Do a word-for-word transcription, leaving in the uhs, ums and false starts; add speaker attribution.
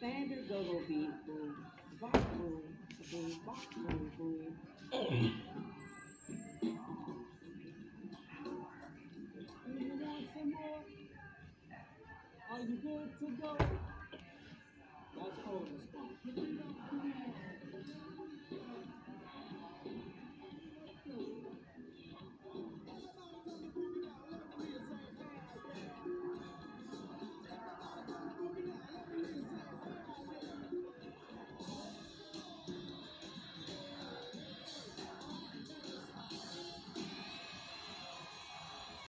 Speaker 1: Standard go-go beat, boom. Bop, boom. Boom, bop, boom, boom. You want some more? Are you good to go? That's cold as fuck.